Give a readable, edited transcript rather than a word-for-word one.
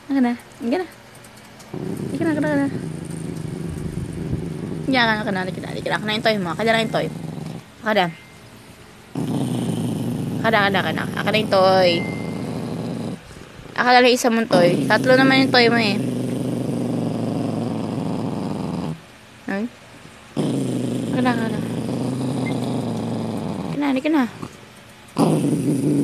Aka na. Ika na. Ika na, ika na, ika na. Ika na, ika na, ika na, ika na. Aka na yung toy mo. Aka na yung toy. Aka na. Aka na, aka na, aka na. Aka na yung toy. Aka na lang isa mong toy. Tatlo naman yung toy mo eh. Ay. Aka na, aka na. Ika na, ika na.